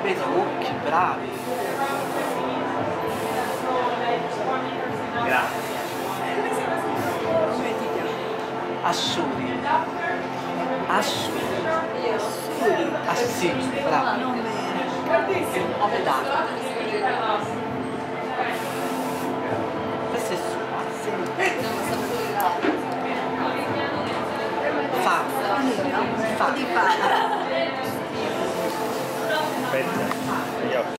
Vedi, occhi, bravi. Grazie. Come ti chiami? Assuri. Assuri. Assuri. Ah sì, bravo. Nome. Nome d'arte.